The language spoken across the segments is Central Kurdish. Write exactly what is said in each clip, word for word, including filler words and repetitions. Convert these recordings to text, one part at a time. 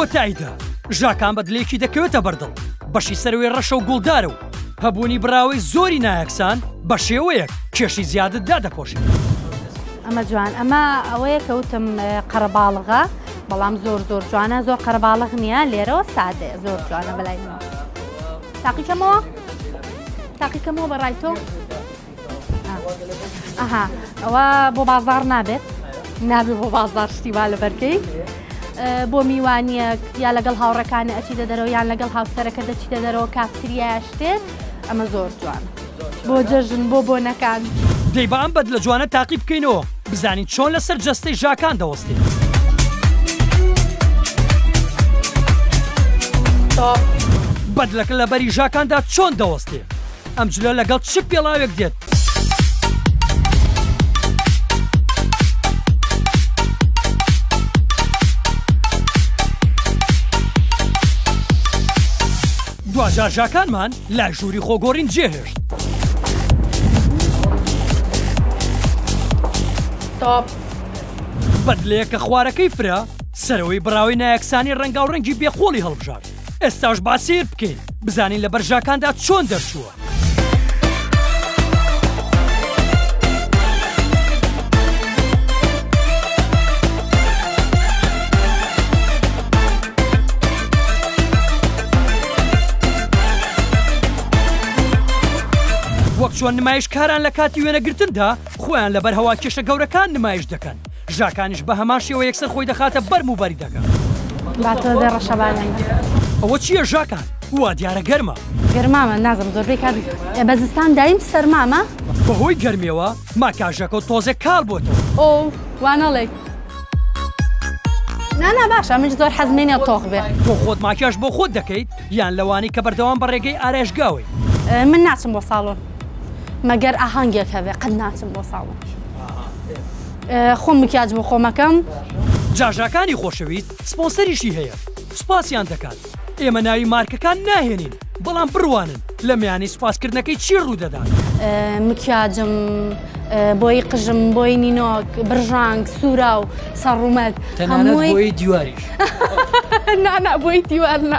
کۆتاییدا ژاکان بەدلێکی دەکەوێتە بەردڵ بەشی سەروێ ڕەشە و گوڵدارە و هەبوونی براوەی زۆری نایەکسان بە شێوەیەک کێشی زیادتدا دەپۆشێت. ئەمە جوان ئەمە ئەوەیە کەوتم قەرەباڵغە بەڵام زۆر زۆر جوانە زۆر قەرەباڵغ نییە لێرەوە سادەیە زۆر جوانە بەلایمەوە. تاقیکەمەوە تاقیکەمەوە بەڕای تۆ ئەها ئەوە بۆ بازار نابێت نابێت بۆ بازار شتیوا لە بەرکەی بۆ میوانیەک یا لەگەڵ هاوڕەکانە ئەچیدە دەرەوە یان لەگەڵ هاوسەرەکە دەچیدە دەرەوە کافتریایە شتێت ئەمە زۆر جوانە بۆ جەژن بۆ بۆنەکان. دەی بە ئەم بەد لە جوانە تاقی بکەینەوە بزانین چۆن لەسەر جەستەی ژاکان دەوەستێت. بەدلەکە لە بەری ژاکاندا چۆن دەوەستێت ئەم جلە لەگەڵ چ پێڵاوێک دێت. دوجار ژاکانمان لای ژووری خۆگۆڕین جێهێشت. بەدلەیەکە خوارەکەی فرا سەرەوەی براوی نایەکسانی ڕەنگا و ڕەنگی بێخۆڵی هەڵبژار. ئێستاش باسیر بکەین بزانین لە بەر ژاکاندا چۆن دەرچووە. وەک چۆن نمایشکاران لە کاتی وێنەگرتندا خۆیان لەبەر هەوا کێشە گەورەکان نمایش دەکەن ژاکانیش بە هەمان شێوە یەکسەر خۆی دەخاتە بەرم و بەری دەکات. ئەوە چییە ژاکان؟ وا دیارە گەرمە. گەرمامە نازم زۆربەی کات بەزستان دایم سەرمامە بەهۆی گەرمیەوە ماکاژەکە و تۆزێ کاڵ بۆتەوە. ئۆ وانەڵێ نانا باشە منش زۆر حەزمێنە تۆخ بێ. تۆ خۆت ماکیاژ بۆ خۆت دەکەیت یان لەوانی کە بەردەوام بە ڕێگەی ئارێژگاوی؟ من ناچم بۆ ساڵۆن مەگەر ئاهەنگێک هەبێ قەت ناچم بۆ ساڵۆن خۆم مکیاج بۆ خۆمەکەم. جاژاکانی خۆشەویست سپۆنسەریشی هەیە سوپاسیان دەکات. ئێمە ناوی مارکەکان ناهێنین بەڵام بڕوانن لە میانی سوپاسکردنەکەی چی ڕوودەدات. مکیاجم بۆی قژم بۆی نینۆک برژانگ سوورا و سەڕومەت هەمووی بۆی دیواریش نانا بۆی دیوارنا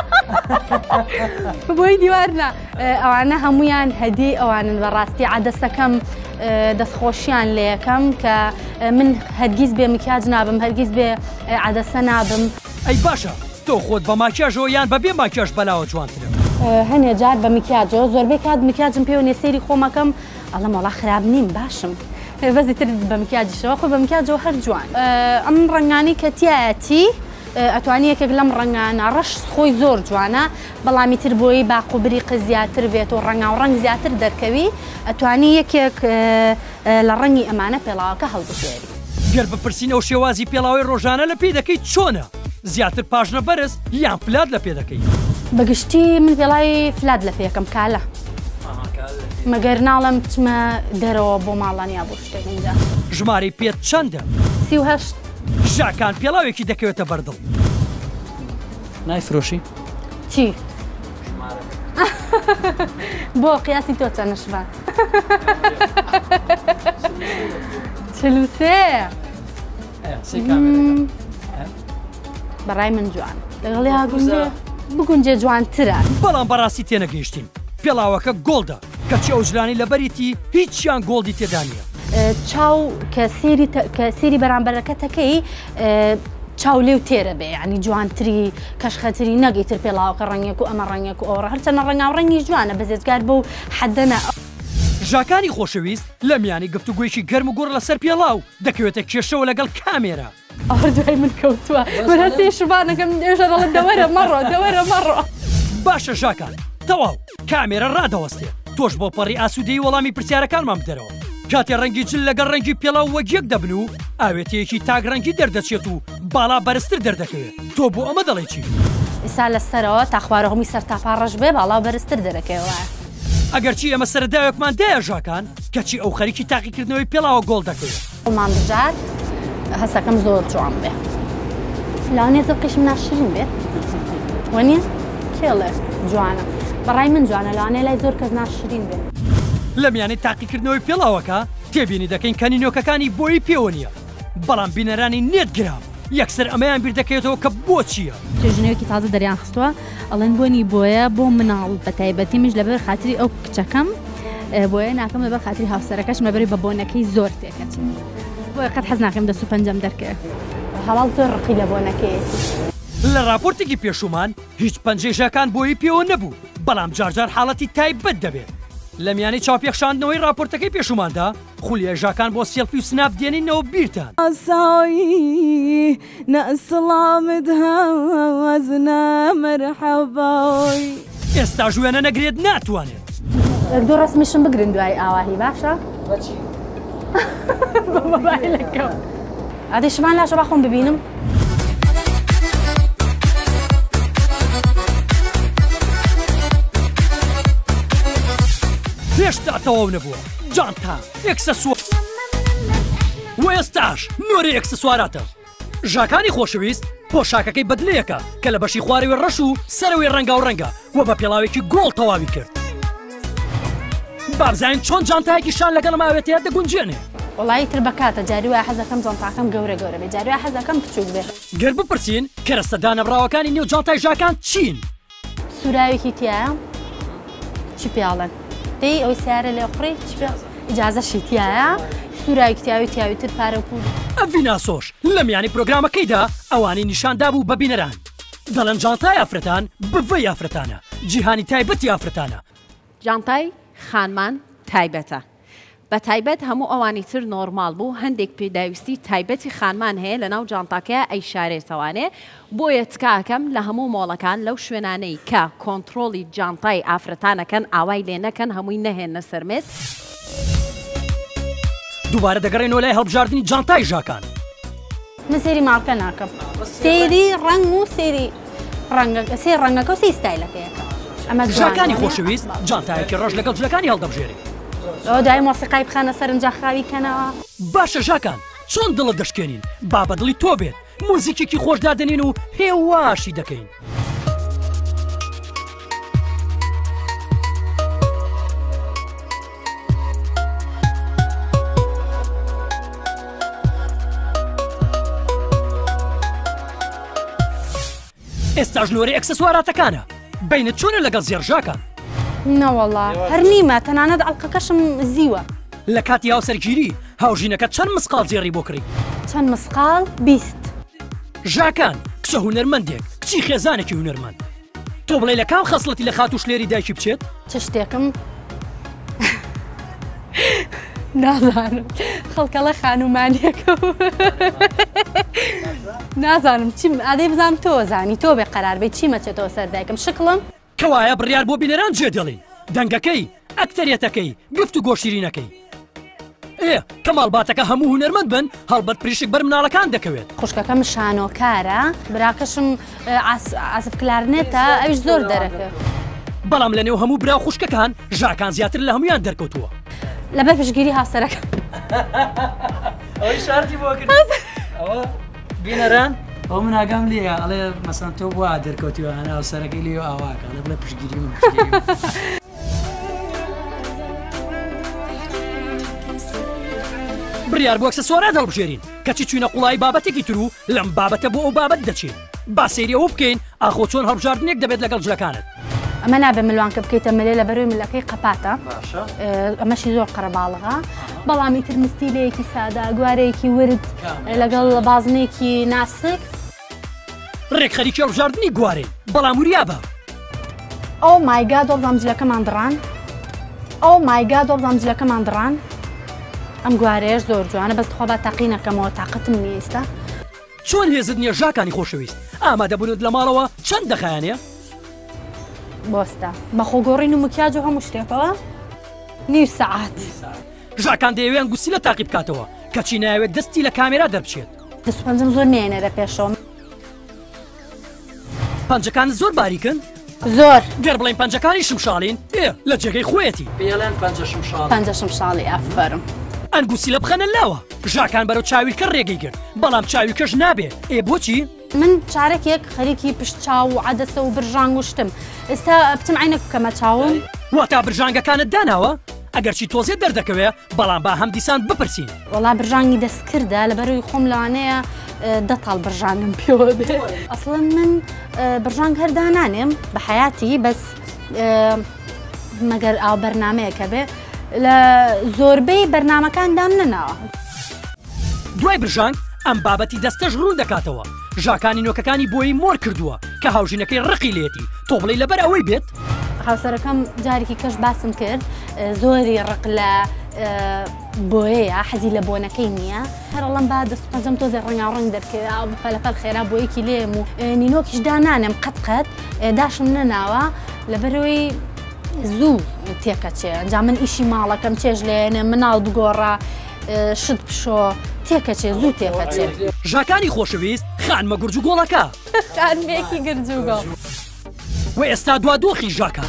بۆی دیوارنا ئەوانە هەمویان هەدی ئەوانن بەڕاستی عادەسەکەم دەستخۆشیان لێ یەکەم کە من هەرگیز بێ مکیاج نابم هەرگیز بێ عادەسە نابم. ئەی باشە تۆ خۆت بە ماکیاژەوە یان بەبێ ماکیاژ بەلاوە جوانترە؟ هەنێ جار بە مکیاجەوە زۆربەی کات مکیاجم پێوە نێسەیری خۆمەکەم ئەڵە مەڵا خراپ نیم باشم بەزی تر بە مکیاجیشەوە خۆ بە مکیاجەوە هەر جوان. ئەم ڕەنگانی کە تایەتی ئەتوانی یەکێک لەم ڕەنگانە ڕەش خۆی زۆر جوانە بەڵامی تر بۆی باقوبری قە زیاتر بێت و ڕەنگا و ڕەنگ زیاتر دەرکەوی ئەتوانی یەکێک لە ڕەنگی ئەمانە پێڵاوەکە هەڵبژێری. گەر بپرسین ئەو شێوازی پێڵاوی ڕۆژانە لە پێ دەکەیت چۆنە؟ زیاتر پاژنە بەرز یان فلات لە پێ دەکەیت؟ بەگشتی من پێڵاوی فلات لە پێەکەم کالە مەگەر ناڵم بچمە دەرەوە بۆ ماڵانیا بۆ شتێکجا. ژمارەی پێت چەندە؟ سی و هەشت. ژاکان پێڵاوێکی دەکەوێتە بەردڵ. نایفرۆشی؟ چی؟ بۆ قیاسی تۆ چەند شمان؟ چل و سێ. بەڕای من جوان لەگەڵی هاگونجێ بگونجێ جوانترە. بەڵام بەڕاستی تێنەگەیشتین پێڵاوەکە گۆڵدە کەچی ئەو جلانی لە بەریتی هیچیان گۆڵدی تێدا نیە. چاو کە سێری بەرامبەرەکەتەکەی چاو لێو تێرە بێ ینی جوانتری کەشخەتری نەگەیتر پێڵاوەکە ڕەنگێک و ئەمە ڕەنگێک و ئەوڕە هەرچەنە ڕەنگا و ڕەنگی جوانە بەزێزگار بەو حەدەنە. ژاکانی خۆشەویست لە میانی گفتوگوێکی گەرم و گوڕ لەسەر پێڵاو دەکەوێتە کێشەوە لەگەڵ کامێرە. ئەوە دوای من کەوتووە بەرەسی شوانەکەم دێژە دەڵێت دەوەرە مەڕۆ دەوەرە مەڕۆ. باشە ژاکان تەواو کامێرە ڕادەوەستێ تۆش بۆ پەڕی ئاسوودەی وەڵامی پرسیارەکانمان بدەرەوە. کاتێ ڕەنگی جل لەگەڵ ڕەنگی پێڵاو وەگیەک دەبن و ئاوێتەیەکی تاگ ڕەنگی دەردەچێت و باڵا بەرزتر دەردەکەوێت. تۆ بۆ ئەمە دەڵێ چی؟ ئێستا لەسەرەوە تا خوارەهەمی سەر تاپاڕەش بێ باڵا بەرزتر دەرەکەوە. ئەگەرچی ئەمە سەرداوێکمان دایە ژاکان کەچی ئەو خەریکی تاقیکردنەوەی پێڵاوە گۆڵ دەکەوێت. ئەومان بژار هەستەکەم زۆر جوان بێ لاوانێ زەقیشم ناشرین بێت وەنیە کێڵێ جوانە بەڕای من جوانە لاوانێ لای زۆر کەس ناشرین بێت. لە میانەی تاقیکردنەوەی پێڵاوەکە تێبینی دەکەین کە نینۆکەکانی بۆی پێوە نییە بەڵام بینەرانی نێت گرام یەکسەر ئەمەیان بیر دەکەوێتەوە کە بۆ چییە؟ توێژنەوەکی تازە دەریان خستووە ئەڵێن بۆنی بۆیە بۆ مناڵ بە تایبەتی میش لەبەر خاتری ئەو کچەکەم بۆیە ناکەم لەبەر خاتری هاوسەرەکەش لەبەری بە بۆنەکەی زۆر تێکەچ بۆیە قەت حەز ناکەم دەست و پەنجەم دەرکەوێت هەواڵ زۆر ڕقی لە بۆنەکەی. لە راپۆرتێکی پێشومان هیچ پەنجەی ژاکان بۆی پێوە نەبوو بەڵام جارجار حاڵەتی تایبەت دەبێت. لە میانی چاوپێخشاندنەوەی راپۆرتەکەی پێشوماندا خولیە ژاکان بۆ سێلفی و سناپ دێنینەوە بیرتان. ئاسایی نەسڵامت هەوەزنە مەرحەبای. ئێستا ژوێنە نەگرێت ناتوانێت. دوو ڕسمیشم بگرن دوای ئاواهی باشە؟ ئادەی شمان لاشە با خۆم ببینم. هێشتا تەواو نەبووە جانتا ئێکسسوار و ئێستاش نۆرە ئێکسسواراتە. ژاکانی خۆشەویست پۆشاکەکەی بەدلەیەکە کە لە بەشی خوارەوەی ڕەش و سەرەوەی ڕەنگا و ڕەنگە و بە پێڵاوێکی گۆڵ تەواوی کرد. بابزین چۆن جانتایەکی شان لەگەڵ ماوێتەیە دەگونجێنێ. وڵی تر بەکاتە جاری وای حەزەکەم جانتاکەم گەورە گەورە بێ جاری وای حەزەکەم بچووک بێ. گەر بپرسین کەرەستە دانەبراوەکانی نێو جانتای ژاکان چین؟ سوراوێکی تایە چی پیاڵن دەی ئەوی سیارە لێ قڕی ئیجازەشی تایە سوراوی تیاوی تیاوی تر پارە و پول. ئەڤی ناسۆش لە میانی پرۆگرامەکەیدا ئەوانی نیشاندا بوو بە بینەران دەڵێن جانتای ئافرەتان بڤەی ئافرەتانە جیهانی تایبەتی ئافرەتانە. جانتای خانمان تایبەتە. بە تایبەت هەموو ئەوانی تر نۆرمال بوو هەندێک پێداویستی تایبەتی خانمان هەیە لە ناو جانتاکەیە ئەی شارێتەوانێ بۆیە تکاکەم لە هەموو مۆڵەکان لەو شوێنانەی کە کۆنتترۆلی جانتای ئافرەتانەکەن ئاوای لێ نەکەن هەمووی نەهێنە سەرمێت. دووبارە دەگەڕێنەوە لای هەڵبژاردننی جانتای ژاکان. من سێری ماڵکە ناکەم سێری ڕنگ و سێری ڕەنگە سێ ڕەنگەکە و سی ستایلەکەیەکە. ئەمە ژاکانی خۆشەویست جانتایەکی ڕۆژ لەگەڵ جلەکانی هەڵدەبژێری. ئەو دای مۆسیقای بخانە سەرنجا خاوی کەنەوە. باشە ژاکان چۆن دڵت دەشکێنین با بە دڵی تۆ بێت موزیکێکی خۆشدادنین و هێواشی دەکەین. ئێستا ژنۆری ئەکسسواراتەکانە بینت چۆنە لەگەڵ زێڕژاکان؟ نەوەڵا هەر نیمە تەنانەت ئەڵلقەکەشم زیوە. لە کاتی هاوسەرگیری هاوژینەکە چەند مسقال جێڕی بۆ کڕی؟ چەند مسقال بیست. ژاکان کچە هونەرمەندێک کچی خێزانێکی هونەرمەند تۆ بڵێ لە کام خەسڵەتی لە خات و شلێری دایکی بچێت؟ چ شتێکم نازانم خەڵکەڵە خانومانیەکە نازانم چیم ئادەی بزانم تۆ زانی تۆ بێ قەرار بێت چی مەچێتەوە سەر دایکم شکڵم کەوایە بڕیار بۆ بینەران جێ دەڵین دەنگەکەی ئەکتەرێتەکەی گفت و گۆشیرینەکەی ئێ کەماڵباتەکە هەموو هونەرمەند بن هەڵبەت پریشک بەر مناڵەکان دەکەوێت. خوشکەکەم شانۆکارە براکەشم ئاسف کلارنێتە ئەویش زۆر دەرەکە. بەڵام لە نێو هەموو برا خوشکەکان ژاکان زیاتر لە هەمویان دەرکەوتووە. لەبەر پشگیری هاوسەرەکە ئەوەی شاردی بۆ کرد ئەوە بینەران ئەو من ئاگام لێە ئەڵێ مەسەن تۆ بووە دەرکەوتیوە هەنا هاوسەرەکەی لێ ئاواکە لە بڵێ پشگیری و بڕیار بۆ ئەکسسوارات هەڵبژێرین کەچی چوینە قوڵای بابەتێکی تر و لەم بابەتە بۆ ئەو بابەت دەچین با سەیریەوە بکەین ئاخۆ چۆن هەڵبژاردنێک دەبێت لەگەڵ جلەکانت. ئەمە نابێ ملوانکە بکەیتە ملێ لە بەروی ملەکەی قەپاتە ئەمەشی زۆر قەرەباڵغا بەڵامی تر مستیلەیەکی سادا گوارەیەکی ورد لەگەڵ بازنێکی ناسک ڕێک خەریکی هەڵبژاردننی گوارەی بەڵام وریابە. ئەو مایگا دۆڵام جلەکەمان دڕان ئەو مایگا دۆڵام جلەکەمان دڕان ئەم گوارەیەش زۆر جوانە بەس خۆ بە تاقینەکەمەوە تااقتم نیستە. چۆن هێزت نییە ژاکانی خۆشەویست ئامادەبوونت لە ماڵەوە چەند دەخایانەیە؟ بۆستە بە خۆگۆڕین و مکیاج و هەموو شتێکەوە نیر سەعات ژاکان دەیەوێن گوسی لە تاقی بکاتەوە کەچی ناوێت دەستی لە کامێرا دەربچێت. دەست پەنجەم زۆر مێنێرە پێشەوە. پەنجەکان زۆر باریکن؟ زۆر گەر بڵێن پەنجەکانی شمشاڵین ئێ لە جێگەی خۆیەتی پێڵێن پەنجە شمشاڵ پەنجە شمشاڵی ئەفەرم ئەنگوسی لە بخەنە لاوە ژاکان بەرەو چاویلکە ڕێگەی کرد بەڵام چاویلکەش نابێ ئێ بۆچی؟ من چارەکێک خەریکی پشت چاو و عەدەسە و برژانگ وشتم ئێستا بچم عینە بکەمە چاوم وا تا برژانگەکانت داناوە؟ ئەگەرچی تۆزێ دەردەکەوێ بەڵام با هەم دیسان بپرسین. وڵا برژانگی دەستکردە لە بەروی خۆم لەوانەیە دەتاڵ برژانگم پێوە بێ. ئەسڵەن من برژانگ هەردانانێم بە حیاتی بەس مەگەر ئاو بەرنمەیەکە بێ لە زۆربەی بەرنمەکاندام نەناوە. دوای برژانگ ئەم بابەتی دەستەش ڕوون دەکاتەوە. ژاکانی نۆکەکانی بۆی مۆر کردووە کە هاوژینەکەی ڕقی لێتی تۆ بڵێ لەبەر ئەوەی بێت. هاوسەرەکەم جارێکی کەش باسم کرد زۆری ڕق لە بۆیەیە حەزی لە بۆنەکەی نییە هەرڵم با دەستپەنجەم تۆزێ ڕەنگا ڕنگ دەرکرد پەلەپەل خێرا بۆیەکی لێم و نینۆکیش دانانم قەت قەت داشم نەناوە لەبەرەوەی زوو تێکەچێ ئەنجا من ئیشی ماڵەکەم چێژ لێنێ مناڵ بگۆڕە شت پشۆ تێکەچێ زوو تێکەچێت. ژاکانی خۆشەویست خانمە گورج و گۆڵەکە خانمێکی گرج و گۆڵ. و ئێستا دوا دۆخی ژاکان.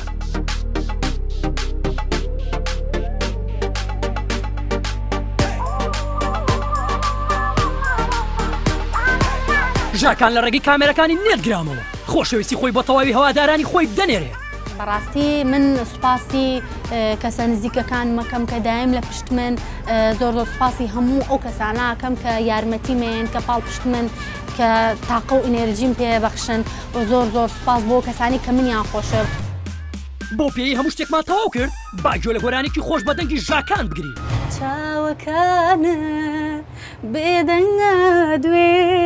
ژاکان لە ڕێگەی کامێرەکانی نێتگرامەوە خۆشەویستی خۆی بۆ تەواوی هەوادارانی خۆی بدەنێرێ. بەڕاستی من سوپاسی کەسە نزیکەکان مەکەم کە دایم لە پشت من زۆر زۆر سوپاسی هەموو ئەو کەسانەکەم کە یارمەتیمێن کە پاڵ پشت من کە تاقە و ئینێرجیم پێبەخشن و زۆر زۆر سوپاس بۆ کەسانی کە منیان خۆشە. بۆ پێی هەموو شتێکمان تەواو کرد باگوێ لە گۆرانێکی خۆش بەدەنگی ژاکان بگرین. چاوەکانە بێدەنگە دوێ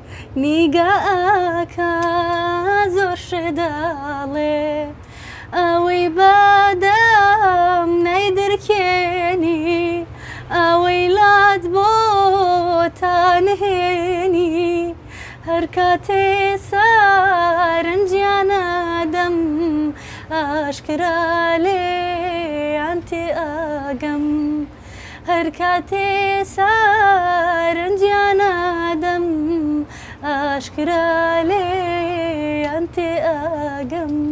نیگەکە زۆر شداڵێ ئەوەی بادەم نەیدرکێنی ئەوەی لات بۆ تانهێنی هەر کاتێ سارنجیانەدەم ئاشکرا لێیان تێ ئاگەم هەر کاتێ سارنجیانەدەم ئاشکرا لێیان تێ ئاگەم.